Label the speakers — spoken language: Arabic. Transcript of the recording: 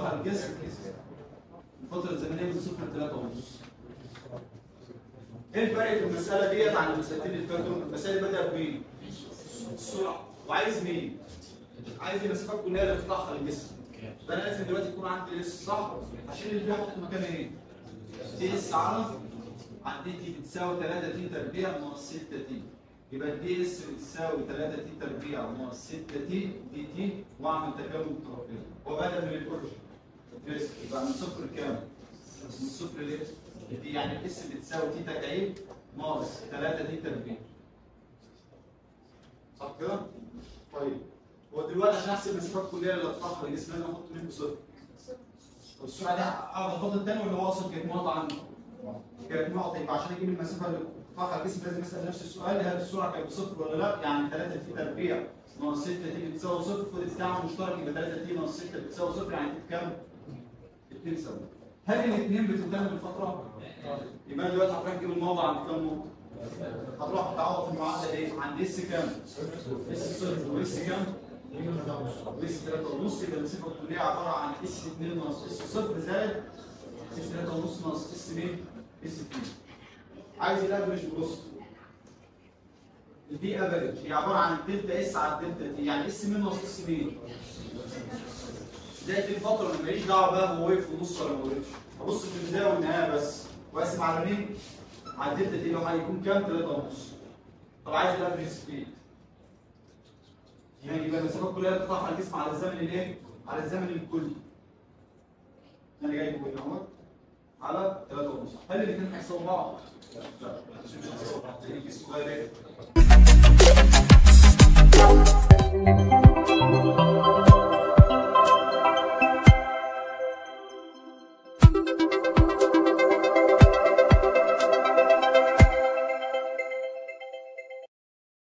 Speaker 1: قطاع الجسم الفترة الزمنية من 0 ل 3.5. ايه الفرق في المسألة ديت عن المسألتين اللي فاتوا؟ المسألة بدأ بمين؟ السرعة، وعايز مين؟ عايز المسافات كلها اللي بتقطعها الجسم. فأنا لازم دلوقتي يكون عندي اس صح؟ عشان اللي فيها احط مكان ايه؟ دي اس على عندي تي بتساوي 3 تي تربيع ناقص 6 تي. يبقى دي اس بتساوي 3 تي تربيع ناقص 6 تي دي تي، واعمل تكامل الطرفين. وبدأ من الاوريجن. يبقى من صفر لكام؟ من صفر ليه؟ دي يعني الاس بتساوي تي تكعيب ناقص 3 تي تربيع. صح كده؟ طيب هو دلوقتي عشان احسب المسافات كلها اللي هتتاخر الجسم لازم احط مين بصفر. طب السرعه دي اقعد افضل تاني ولا هو اصلا كانت نقطه عنده؟ كانت نقطه، يبقى عشان اجيب المسافه اللي بتتاخر الجسم لازم اسال نفس السؤال، هل السرعه كانت بصفر ولا لا؟ يعني 3 تي تربيع ناقص 6 تي بتساوي صفر، خد التعامل مشترك يبقى 3 تي ناقص 6 بتساوي صفر، يعني كام؟ 2 سوا. هل الاثنين بتنتهي بالفتره؟ يبقى انا دلوقتي هتروح تجيب الموضع عند كام نقطه؟ هتروح تعوض في المعادله ايه؟ عند اس كام؟ اس صفر واس كام؟ اس 3.5. يبقى المسافه الكليه عباره عن اس 2 ناقص اس صفر زائد اس 3.5 ناقص اس مين؟ اس 2. عايز الافرج بلوست. الفي افرج هي عباره عن دلتا اس على الدلتا تي، يعني اس مين ناقص اس مين؟ بدايه الفتره اللي ماليش دعوه بقى هو وقف في النص ولا ما وقفش، ابص في البدايه والنهايه بس، واقسم على مين؟ على الدلتا تي اللي هو هيكون كام؟ 3.5. طب عايز الافرج سبيد. يعني يبقى المسافات كلها بتطلع على الجسم على الزمن الايه؟ على الزمن الكلي. انا جاي هنا اهوت على 3.5. هل الاثنين هيساووا بعض؟ لا مش هيساووا بعض، الجسم صغير ايه؟